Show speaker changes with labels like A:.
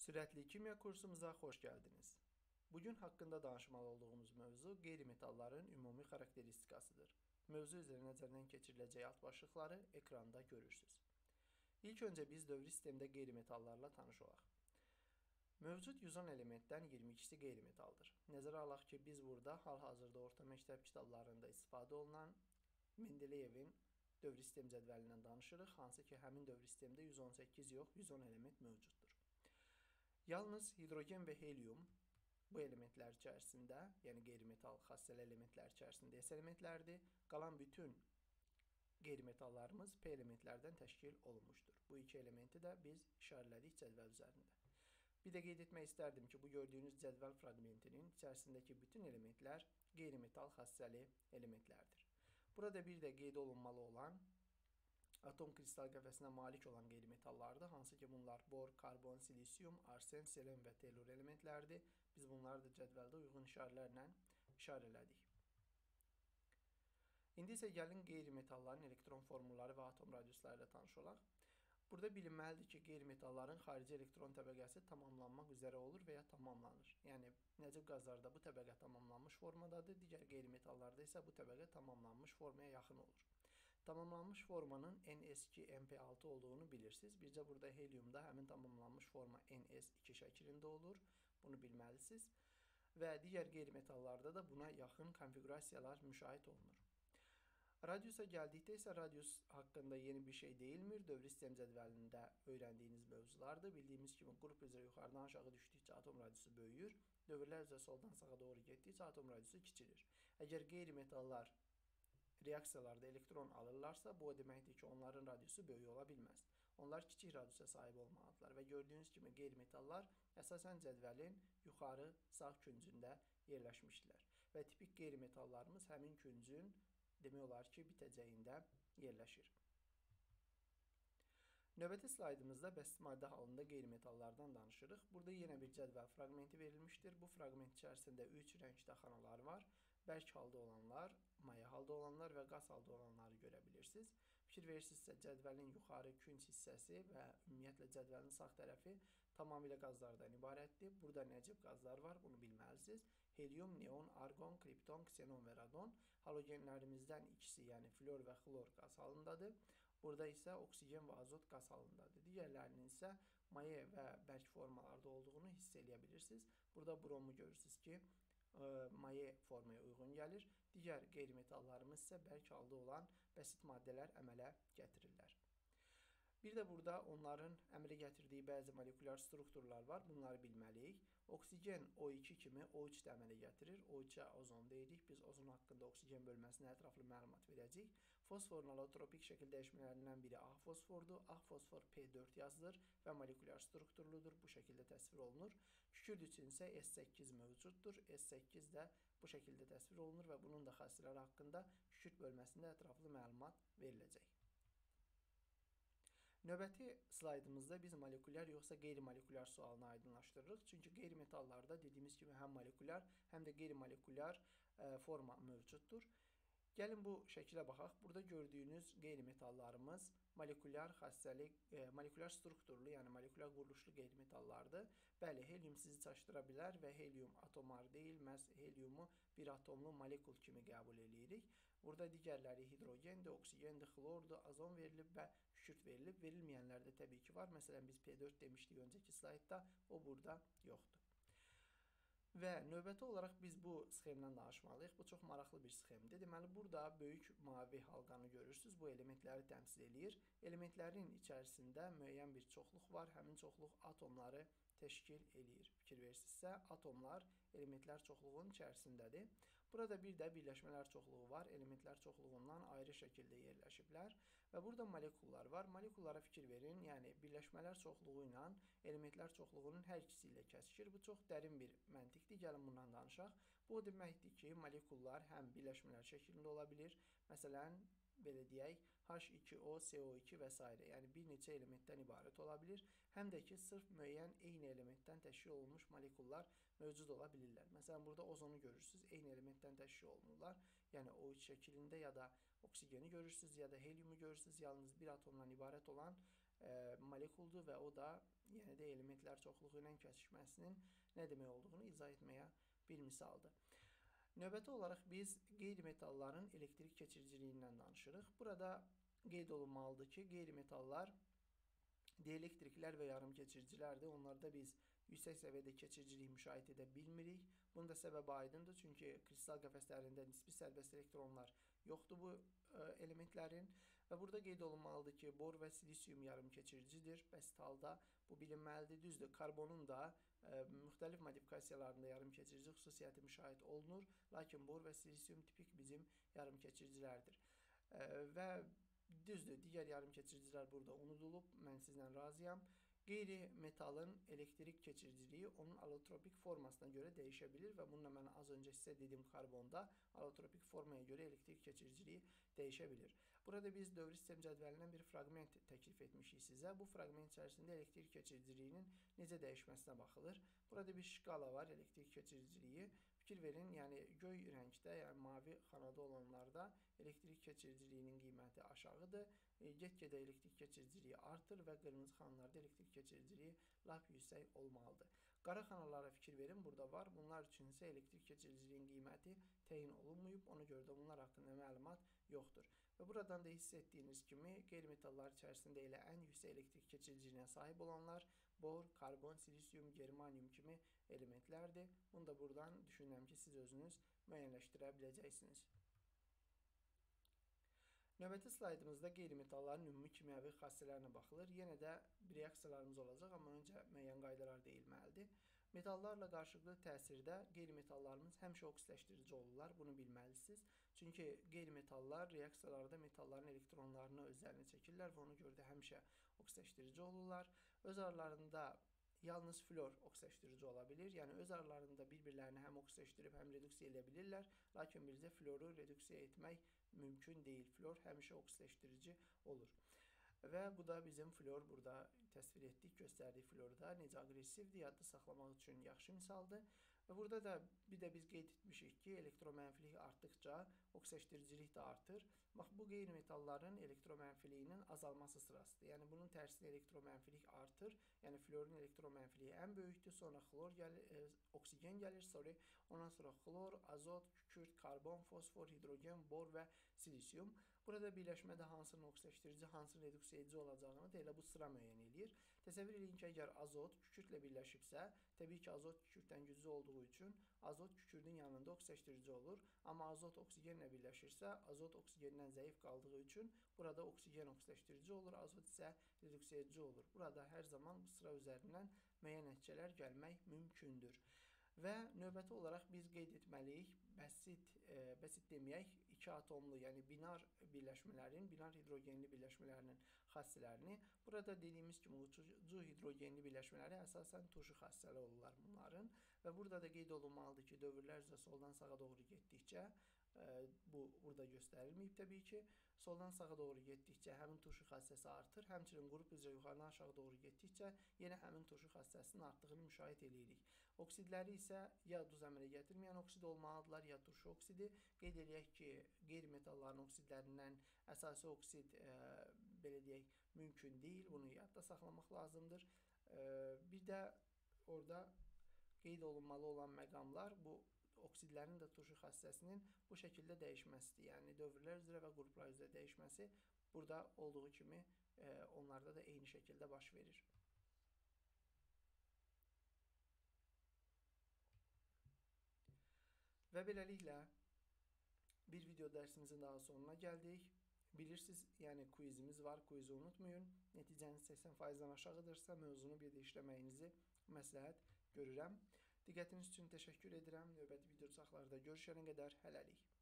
A: Sürətli kimya kursumuza xoş gəldiniz. Bugün haqqında danışmalı olduğumuz mövzu qeyri-metalların ümumi xarakteristikasıdır. Mövzu üzrə nəzərdən keçiriləcək alt başlıqları ekranda görürsünüz. İlk öncə biz dövri sistemdə qeyri-metallarla tanış olaq. Mövcud 110 elementdən 22-si qeyri-metaldır. Nəzərə alaq ki, biz burada hal-hazırda orta məktəb kitablarında istifadə olunan Mendeleyevin dövri sistem cədvəlindən danışırıq, hansı ki, həmin dövri sistemdə 118 yox, 110 element mövcuddur. Yalnız hidrogen və helium bu elementlər içərisində, yəni qeyri-metal xassəli elementlər içərisində S elementlərdir. Qalan bütün qeyri-metallarımız P elementlərdən təşkil olunmuşdur. Bu iki elementi də biz işarələdik cədvəl üzərində. Bir də qeyd etmək istərdim ki, bu gördüyünüz cədvəl fraqmentinin içərisindəki bütün elementlər qeyri-metal xassəli elementlərdir. Burada bir də qeyd olunmalı olan atom kristal qəfəsinə malik olan qeyri-metallardır, hansı ki bunlar bor, karbon, silisium, arsen, selen və telur elementlərdir. Biz bunları da cədvəldə uyğun işarələrlə işarələdik. İndi isə gəlin qeyri-metalların elektron formulları və atom radiusları ilə tanış olaq. Burada bilinməlidir ki, qeyri-metalların xarici elektron təbəqəsi tamamlanmaq üzrə olur və ya tamamlanır. Yəni, nəcib qazlarda bu təbəqə tamamlanmış formadadır, digər qeyri-metallarda isə bu təbəqə tamamlanmış formaya yaxın olur. Tamamlanmış formanın NS2, NP6 olduğunu bilirsiniz. Bircə burada heliumda həmin tamamlanmış forma NS2 şəklində olur. Bunu bilməlisiniz. Və digər qeyri-metallarda da buna yaxın konfigurasiyalar müşahidə olunur. Radiusa gəldikdə isə radius haqqında yeni bir şey deyilmir. Dövri sistem cədvəlində öyrəndiyiniz mövzulardır. Bildiyimiz kimi qrup üzrə yuxarıdan aşağı düşdükcə atom radiusu böyüyür. Dövrlər üzrə soldan sağa doğru getdikcə atom radiusu kiçilir. Əgər qeyri-metallar reaksiyalarda elektron alırlarsa, bu o deməkdir ki, onların radiusu böyük ola bilməz. Onlar kiçik radiusa sahib olmalıdırlar və gördüyünüz kimi qeyri-metallar əsasən cədvəlin yuxarı sağ küncündə yerləşmişdilər. Və tipik qeyri-metallarımız həmin küncün demək olar ki, bitəcəyində yerləşir. Növbəti slaydımızda bəsit maddə halında qeyri-metallardan danışırıq. Burada yenə bir cədvəl fraqmenti verilmişdir. Bu fraqment içərisində 3 rəngdə xanalar var. Bərk halda olanlar, maya halda olanlar və qaz halda olanları görə bilirsiniz. Fikir verirsinizsə, cədvəlin yuxarı künc hissəsi və ümumiyyətlə cədvəlin sağ tərəfi tamamilə qazlardan ibarətdir. Burada nəcib qazlar var, bunu bilməlisiniz. Helium, neon, argon, kripton, ksenon və radon. Halogenlərimizdən ikisi, yəni flor və xlor qaz halındadır. Burada isə oksigen və azot qaz halındadır. Digərlərinin isə maye və bərk formalarda olduğunu hiss edə bilirsiniz. Burada bromu görürsünüz ki, maye formaya uyğun gəlir. Digər qeyri-metallarımız isə bərk halda olan bəsit maddələr əmələ gətirirlər. Bir də burada onların əmələ gətirdiyi bəzi molekulyar strukturlar var. Bunları bilməliyik. Oksigen O2 kimi O3 də əmələ gətirir. O3-ə ozon deyirik. Biz ozon haqqında oksigen bölməsinə ətraflı məlumat verəcəyik. Fosforun allotropik şəkil dəyişmələrindən biri ağ fosfordur. Ağ fosfor P4 yazılır və molekulyar strukturludur. Bu şəkildə təsvir olunur. Kükürt üçün isə S8 mövcuddur. S8 də bu şəkildə təsvir olunur və bunun da xassələri haqqında kükürt bölməsində ətraflı məlumat veriləcək. Növbəti slaydımızda biz molekulyar yoxsa qeyri-molekulyar sualını aydınlaşdırırıq. Çünki qeyri-metallarda dediyimiz kimi həm molekulyar, həm də qeyri-molekulyar forma mövcuddur. Gəlin bu şəkilə baxaq. Burada gördüyünüz qeyri-metallarımız molekulyar xassəli, molekulyar strukturlu, yəni molekulyar quruluşlu qeyri-metallardır. Bəli, helium sizi çaşdıra bilər və helium atomar deyil, məhz heliumu bir atomlu molekul kimi qəbul edirik. Burada digərləri hidrogendir, oksigendir, xlordur, azon verilib və kükürt verilib. Verilməyənlər də təbii ki var. Məsələn, biz P4 demişdik öncəki slaydda, o burada yoxdur. Və növbəti olaraq biz bu sxemdən danışmalıyıq. Bu çox maraqlı bir sxemdir. Deməli, burada böyük mavi halqanı görürsünüz. Bu elementləri təmsil edir. Elementlərin içərisində müəyyən bir çoxluq var. Həmin çoxluq atomları təşkil eləyir. Fikir verirsinizsə, atomlar elementlər çoxluğunun içərisindədir. Burada bir də birləşmələr çoxluğu var. Elementlər çoxluğundan ayrı şəkildə yerləşiblər. Və burada molekullar var. Molekullara fikir verin. Yəni, birləşmələr çoxluğu ilə elementlər çoxluğunun hər ikisi ilə kəsişir. Bu çox dərin bir məntiqdir. Gəlin bundan danışaq. Bu o deməkdir ki, molekullar həm birləşmələr şəklində ola bilir. Məsələn, belə deyək, H2O, CO2 və s. Yəni, bir neçə elementdən ibarət ola bilir. Həm də ki, sırf müəyyən eyni elementdən təşkil olunmuş molekullar mövcud ola bilirlər. Məsələn, burada ozonu görürsünüz, eyni elementdən təşkil olunurlar. Yəni, O3 şəklində ya da oksigeni görürsünüz, ya da heliumu görürsünüz. Yalnız bir atomdan ibarət olan molekuldur və o da yenə də elementlər çoxluğu ilə kəsişməsinin nə demək olduğunu izah etməyə bir misaldır. Növbəti olaraq biz qeyri-metalların elektrik keçiriciliyindən danışırıq. Burada qeyd olunmalıdır ki, qeyri-metallar dielektriklər və yarım keçiricilərdir. Onlarda biz yüksək səviyyədə keçiricilik müşahidə edə bilmirik. Bunun da səbəbi aydındır, çünki kristal qəfəslərində nisbi sərbəst elektronlar yoxdur bu elementlərin. Və burada qeyd olunmalıdır ki, bor və silisium yarım keçiricidir. Bəsit halda bu bilinməlidir. Düzdür, karbonun da müxtəlif modifikasiyalarında yarım keçirici xüsusiyyəti müşahidə olunur. Lakin bor və silisium tipik bizim yarım keçiricilərdir. Və düzdür, digər yarım keçiricilər burada unudulub. Mən sizlə razıyam. Qeyri-metalın elektrik keçiriciliyi onun allotropik formasına görə dəyişə bilir və bununla mən az öncə sizə dediyim karbonda allotropik formaya görə elektrik keçiriciliyi dəyişə bilir. Burada biz dövri sistem cədvəlindən bir fraqment təklif etmişik sizə. Bu fraqment içərisində elektrik keçiriciliyinin necə dəyişməsinə baxılır. Burada bir şkala var, elektrik keçiriciliyi. Fikir verin, yəni göy rəngdə, yəni mavi xanada olanlarda elektrik keçiriciliyinin qiyməti aşağıdır. Get-gedə elektrik keçiriciliyi artır və qırmızı xanalarda elektrik keçiriciliyi lap yüksək olmalıdır. Qara xanalara fikir verin, burada var. Bunlar üçün isə elektrik keçiriciliyin qiyməti təyin olunmayıb. Ona görə də bunlar haqqında məlumat yoxdur. Və buradan da hiss etdiyiniz kimi qeyri-metallar içərisində elə ən yüksək elektrik keçiriciliyinə sahib olanlar bor, karbon, silisium, germanium kimi elementlərdir. Bunu da buradan düşünürəm ki, siz özünüz müəyyənləşdirə biləcəksiniz. Növbəti slaydımızda qeyri-metalların ümumi kimyəvi xassələrinə baxılır. Yenə də reaksiyalarımız olacaq, amma öncə müəyyən qaydalar deyilməlidir. Metallarla qarşılıqlı təsirdə qeyri-metallarımız həmişə oksidləşdirici olurlar, bunu bilməlisiniz. Çünki qeyri-metallar reaksiyalarda metalların elektronlarını özlərinə çəkirlər və ona görə də həmişə oksidləşdirici olurlar. Öz aralarında yalnız flor oksidləşdirici ola bilir. Yəni öz aralarında bir-birlərini həm oksidləşdirib, həm reduksiya edə bilirlər. Lakin bizə floru reduksiya etmək mümkün deyil. Flor həmişə oksidləşdirici olur. Və bu da bizim flor burada təsvir etdik, göstərdik florda necə aqressivdir, yadda saxlamaq üçün yaxşı misaldır. Və burada da bir də biz qeyd etmişik ki, elektromənfilik artdıqca oksidləşdiricilik də artır. Bax, bu qeyri-metalların elektromənfiliyinin azalması sırasıdır. Yəni bunun tərsinə elektromənfilik artır. Yəni florun elektromənfiliyi ən böyükdür, sonra oksigen gəlir, ondan sonra xlor, azot, kükürt, karbon, fosfor, hidrogen, bor və silisium. Burada birləşmədə hansının oksidləşdirici, hansının reduksiya edici olacağını da elə bu sıra müəyyən edir. Təsəvvür edin ki, əgər azot kükürtlə birləşibsə, təbii ki, azot kükürtdən güclü olduğu üçün azot kükürdün yanında oksidləşdirici olur. Amma azot oksigenlə birləşirsə, azot oksigendən zəif qaldığı üçün burada oksigen oksidləşdirici olur, azot isə reduksiya edici olur. Burada hər zaman bu sıra üzərindən müəyyən nəticələr gəlmək mümkündür. Və növbəti olaraq biz qeyd etməliyik, bəsit deməyək, iki atomlu, yəni binar birləşmələrin, binar hidrogenli birləşmələrinin xassələrini. Burada dediyimiz kimi uçucu hidrogenli birləşmələri əsasən turşu xassəli olurlar bunların. Və burada da qeyd olunmalıdır ki, dövrlər üzrə soldan sağa doğru getdikcə, bu burada göstərilməyib təbii ki, soldan sağa doğru getdikcə həmin turşu xassəsi artır, həmçinin qrup üzrə yuxarıdan aşağı doğru getdikcə yenə həmin turşu xassəsinin artdığını müşahidə edirik. Oksidləri isə ya duz əmələ gətirməyən oksid olmalıdırlar, ya turşu oksidi. Qeyd edək ki, qeyri-metalların oksidlərindən əsasi oksid, belə deyək, mümkün deyil. Bunu yadda saxlamaq lazımdır. Bir də orada qeyd olunmalı olan məqamlar bu oksidlərin də turşu xassəsinin bu şəkildə dəyişməsidir. Yəni dövrlər üzrə və qruplar üzrə dəyişməsi burada olduğu kimi onlarda da eyni şəkildə baş verir. Və beləliklə bir video dərsimizin daha sonuna gəldik. Bilirsiniz, yəni quizimiz var, quizi unutmayın. Nəticəniz 80%-dən aşağıdırsa mövzunu bir də işləməyinizi məsləhət görürəm. Diqqətiniz üçün təşəkkür edirəm. Növbəti video saxlarda görüşənə qədər hələlik.